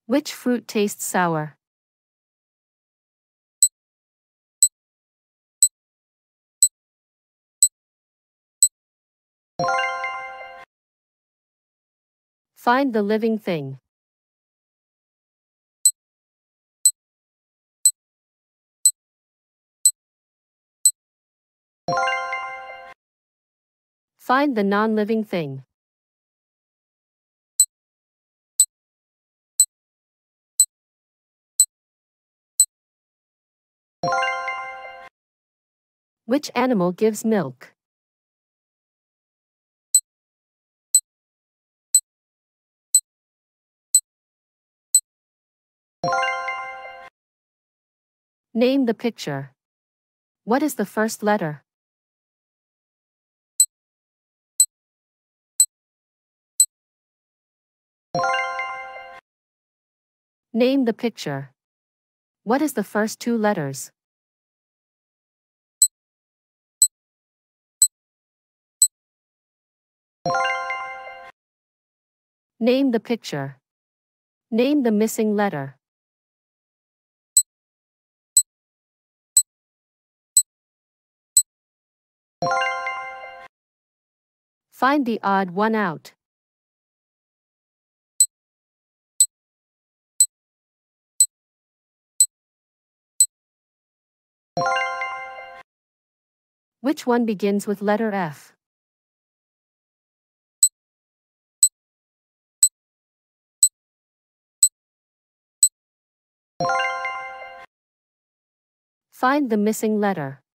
Which fruit tastes sour? Find the living thing. Find the non-living thing. Which animal gives milk? Name the picture. What is the first letter? Name the picture. What is the first two letters? Name the picture. Name the missing letter. Find the odd one out. Which one begins with letter F? Find the missing letter.